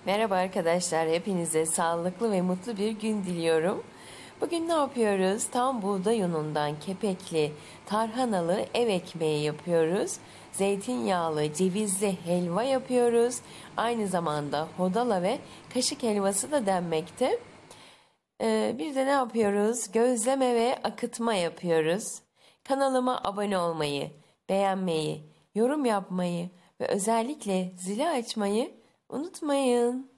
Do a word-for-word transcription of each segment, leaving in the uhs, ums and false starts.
Merhaba arkadaşlar, hepinize sağlıklı ve mutlu bir gün diliyorum. Bugün ne yapıyoruz? Tam buğday unundan kepekli, tarhanalı ev ekmeği yapıyoruz. Zeytinyağlı, cevizli helva yapıyoruz. Aynı zamanda hodala ve kaşık helvası da denmekte. Ee, bir de ne yapıyoruz? Gözleme ve akıtma yapıyoruz. Kanalıma abone olmayı, beğenmeyi, yorum yapmayı ve özellikle zili açmayı unutmayın.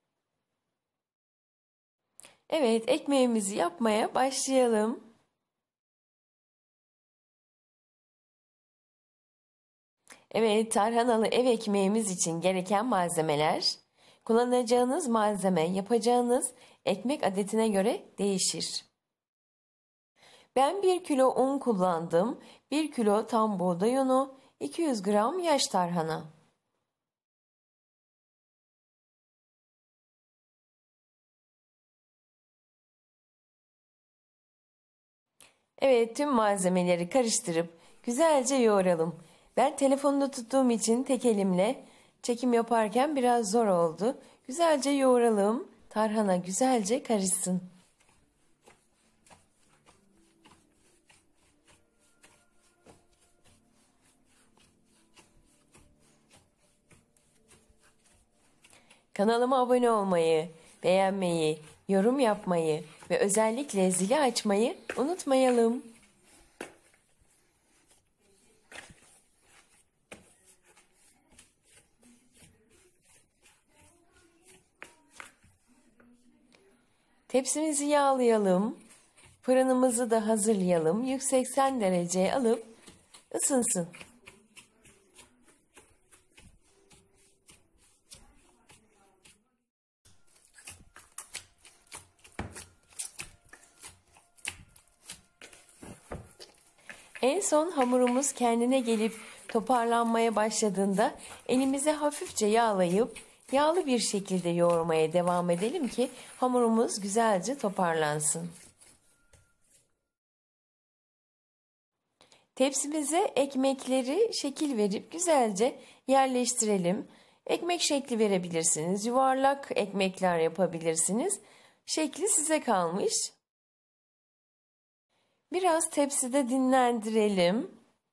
Evet, ekmeğimizi yapmaya başlayalım. Evet, tarhanalı ev ekmeğimiz için gereken malzemeler. Kullanacağınız malzeme yapacağınız ekmek adetine göre değişir. Ben bir kilo un kullandım. bir kilo tam buğday unu, iki yüz gram yaş tarhana. Evet, tüm malzemeleri karıştırıp güzelce yoğuralım. Ben telefonunu tuttuğum için tek elimle çekim yaparken biraz zor oldu. Güzelce yoğuralım. Tarhana güzelce karışsın. Kanalıma abone olmayı, beğenmeyi, yorum yapmayı ve özellikle zili açmayı unutmayalım. Tepsimizi yağlayalım. Fırınımızı da hazırlayalım. yüz seksen dereceye alıp ısınsın. En son hamurumuz kendine gelip toparlanmaya başladığında elimize hafifçe yağlayıp yağlı bir şekilde yoğurmaya devam edelim ki hamurumuz güzelce toparlansın. Tepsimize ekmekleri şekil verip güzelce yerleştirelim. Ekmek şekli verebilirsiniz. Yuvarlak ekmekler yapabilirsiniz. Şekli size kalmış. Biraz tepside dinlendirelim.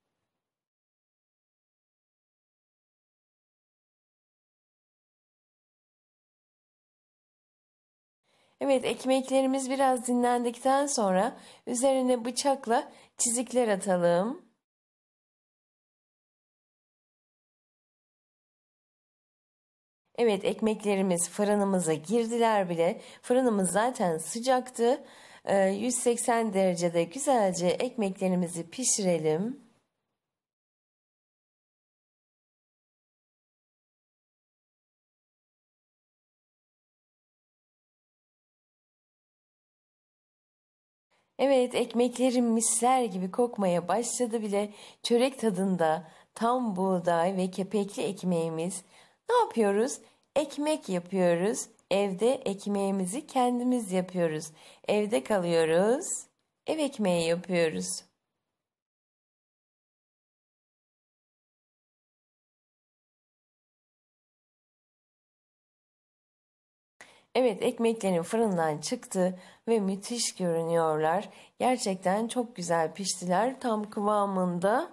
Evet, ekmeklerimiz biraz dinlendikten sonra üzerine bıçakla çizikler atalım. Evet, ekmeklerimiz fırınımıza girdiler bile. Fırınımız zaten sıcaktı. yüz seksen derecede güzelce ekmeklerimizi pişirelim. Evet, ekmeklerim misler gibi kokmaya başladı bile. Çörek tadında tam buğday ve kepekli ekmeğimiz. Ne yapıyoruz? Ekmek yapıyoruz. Evde ekmeğimizi kendimiz yapıyoruz. Evde kalıyoruz. Ev ekmeği yapıyoruz. Evet, ekmeklerin fırından çıktı ve müthiş görünüyorlar. Gerçekten çok güzel piştiler, tam kıvamında.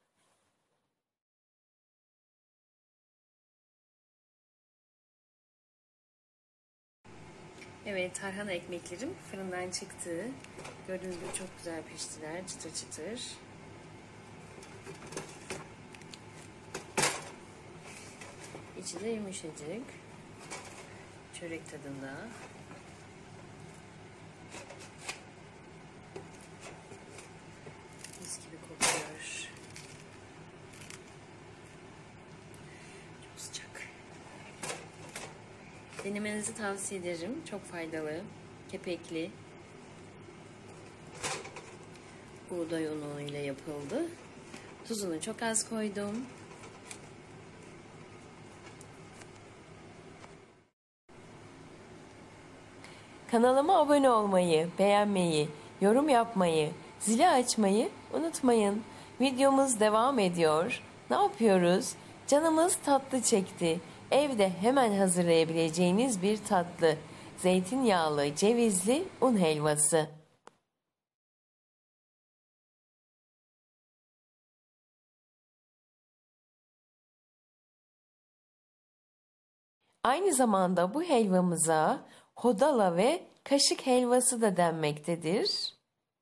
Evet, tarhana ekmeklerim fırından çıktı. Gördüğünüz gibi çok güzel piştiler, çıtır çıtır. İçi de yumuşacık. Çörek tadında. Mis gibi kokuyor. Çok sıcak. Denemenizi tavsiye ederim. Çok faydalı. Kepekli. Buğday unu ile yapıldı. Tuzunu çok az koydum. Kanalıma abone olmayı, beğenmeyi, yorum yapmayı, zili açmayı unutmayın. Videomuz devam ediyor. Ne yapıyoruz? Canımız tatlı çekti. evde hemen hazırlayabileceğiniz bir tatlı. Zeytinyağlı cevizli un helvası. Aynı zamanda bu helvamıza hodala ve kaşık helvası da denmektedir.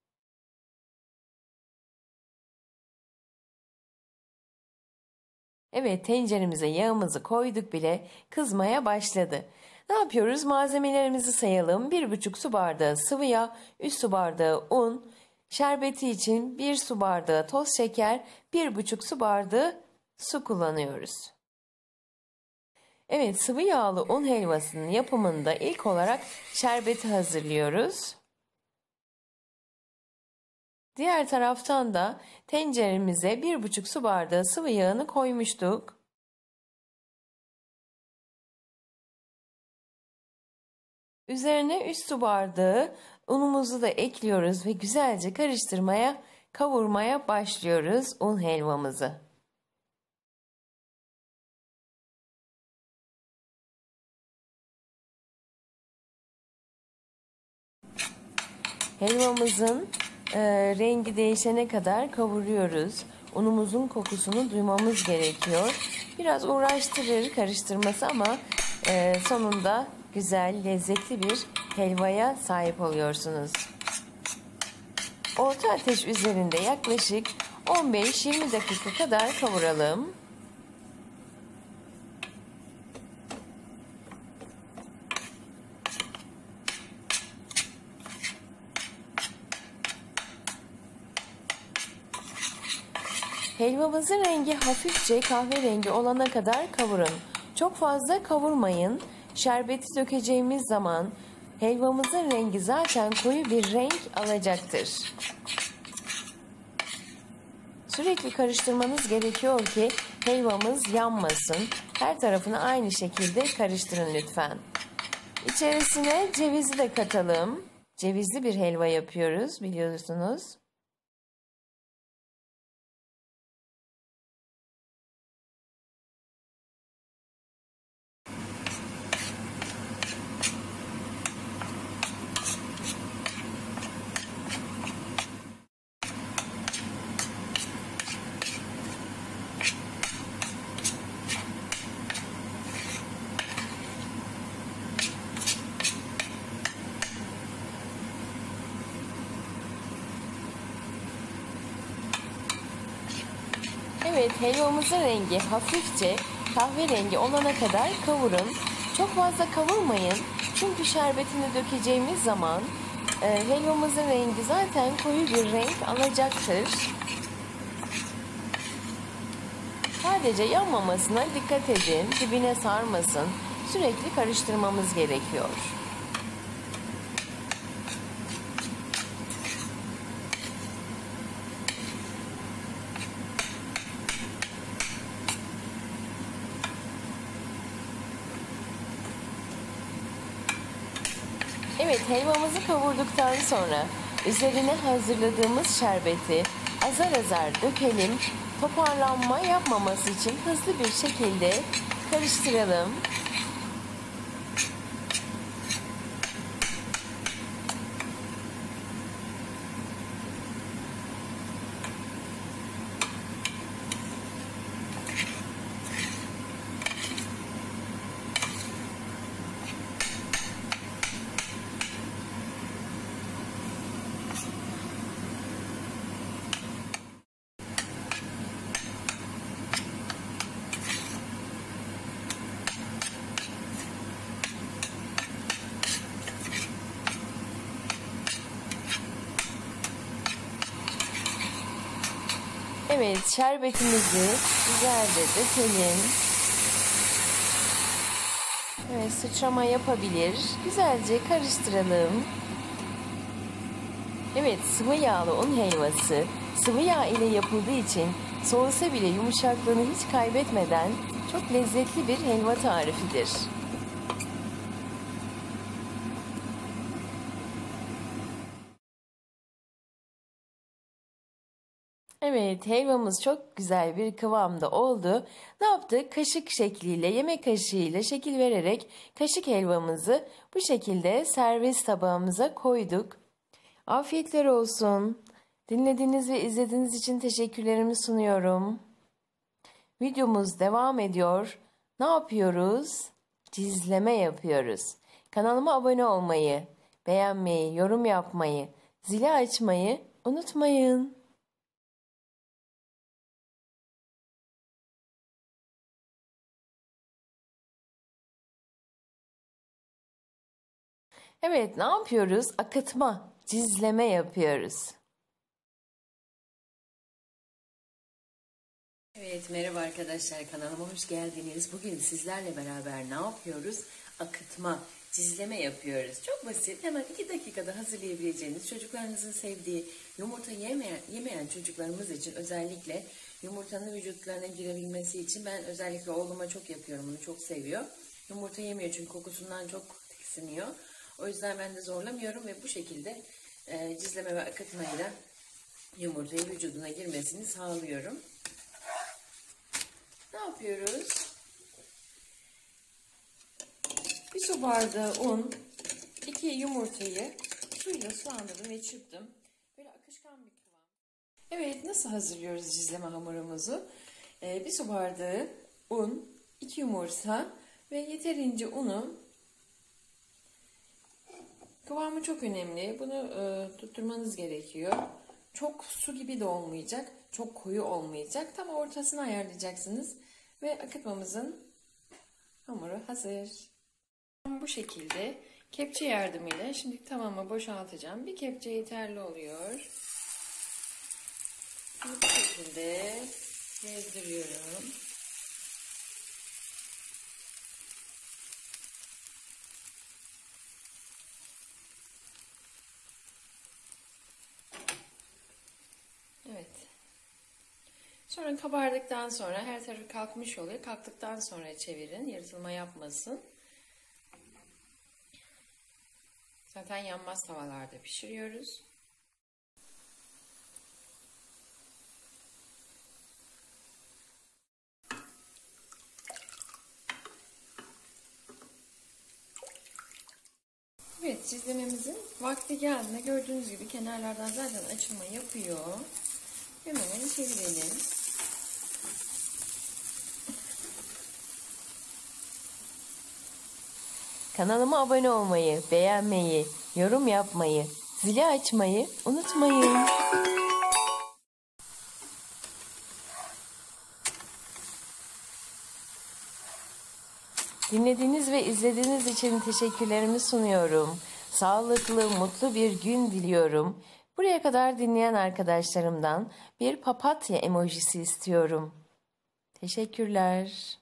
Evet, tenceremize yağımızı koyduk bile, kızmaya başladı. Ne yapıyoruz? Malzemelerimizi sayalım. bir buçuk su bardağı sıvı yağ, üç su bardağı un, şerbeti için bir su bardağı toz şeker, bir buçuk su bardağı su kullanıyoruz. Evet, sıvı yağlı un helvasının yapımında ilk olarak şerbeti hazırlıyoruz. Diğer taraftan da tenceremize bir buçuk su bardağı sıvı yağını koymuştuk. Üzerine üç su bardağı unumuzu da ekliyoruz ve güzelce karıştırmaya, kavurmaya başlıyoruz un helvamızı. Helvamızın e, rengi değişene kadar kavuruyoruz. Unumuzun kokusunu duymamız gerekiyor. Biraz uğraştırır karıştırması ama e, sonunda güzel, lezzetli bir helvaya sahip oluyorsunuz. Orta ateş üzerinde yaklaşık on beş yirmi dakika kadar kavuralım. Helvamızın rengi hafifçe kahverengi olana kadar kavurun. Çok fazla kavurmayın. Şerbeti dökeceğimiz zaman helvamızın rengi zaten koyu bir renk alacaktır. Sürekli karıştırmanız gerekiyor ki helvamız yanmasın. Her tarafını aynı şekilde karıştırın lütfen. İçerisine cevizi de katalım. Cevizli bir helva yapıyoruz biliyorsunuz. Evet, helvamızın rengi hafifçe kahverengi olana kadar kavurun. Çok fazla kavurmayın. Çünkü şerbetini dökeceğimiz zaman e, helvamızın rengi zaten koyu bir renk alacaktır. Sadece yanmamasına dikkat edin. Dibine sarmasın. Sürekli karıştırmamız gerekiyor. Evet, helvamızı kavurduktan sonra üzerine hazırladığımız şerbeti azar azar dökelim. Toparlanma yapmaması için hızlı bir şekilde karıştıralım. Evet, şerbetimizi güzelce dökelim. Evet, sıçrama yapabilir. Güzelce karıştıralım. Evet, sıvı yağlı un helvası sıvı yağ ile yapıldığı için soğusa bile yumuşaklığını hiç kaybetmeden çok lezzetli bir helva tarifidir. Evet. Evet, helvamız çok güzel bir kıvamda oldu. Ne yaptık? Kaşık şekliyle, yemek kaşığıyla şekil vererek kaşık helvamızı bu şekilde servis tabağımıza koyduk. Afiyetler olsun. Dinlediğiniz ve izlediğiniz için teşekkürlerimi sunuyorum. Videomuz devam ediyor. Ne yapıyoruz? Cizleme yapıyoruz. Kanalıma abone olmayı, beğenmeyi, yorum yapmayı, zili açmayı unutmayın. Evet, ne yapıyoruz? Akıtma, cizleme yapıyoruz. Evet, merhaba arkadaşlar, kanalıma hoş geldiniz. Bugün sizlerle beraber ne yapıyoruz? Akıtma, cizleme yapıyoruz. Çok basit, hemen iki dakikada hazırlayabileceğiniz, çocuklarınızın sevdiği, yumurta yemeyen, yemeyen çocuklarımız için özellikle yumurtanın vücutlarına girebilmesi için ben özellikle oğluma çok yapıyorum, onu çok seviyor. Yumurta yemiyor çünkü kokusundan çok tiksiniyor. O yüzden ben de zorlamıyorum ve bu şekilde e, cizleme ve akıtmayla yumurtayı vücuduna girmesini sağlıyorum. Ne yapıyoruz? Bir su bardağı un, iki yumurtayı suyla sulandırdım ve çırptım. Böyle akışkan bir kıvam. Evet, nasıl hazırlıyoruz cizleme hamurumuzu? Ee, bir su bardağı un, iki yumurta ve yeterince unu. Kıvamı çok önemli. Bunu e, tutturmanız gerekiyor. Çok su gibi de olmayacak, çok koyu olmayacak. Tam ortasını ayarlayacaksınız. Ve akıtmamızın hamuru hazır. Bu şekilde kepçe yardımıyla şimdi tavama boşaltacağım. Bir kepçe yeterli oluyor. Bu şekilde gezdiriyorum. Evet. Sonra kabardıktan sonra her tarafı kalkmış oluyor. Kalktıktan sonra çevirin. Yırtılma yapmasın. Zaten yanmaz tavalarda pişiriyoruz. Evet, cizlememizin vakti geldiğinde gördüğünüz gibi kenarlardan zaten açılma yapıyor. Hemen çevirelim. Kanalıma abone olmayı, beğenmeyi, yorum yapmayı, zili açmayı unutmayın. Dinlediğiniz ve izlediğiniz için teşekkürlerimi sunuyorum. Sağlıklı, mutlu bir gün diliyorum. Buraya kadar dinleyen arkadaşlarımdan bir papatya emojisi istiyorum. Teşekkürler.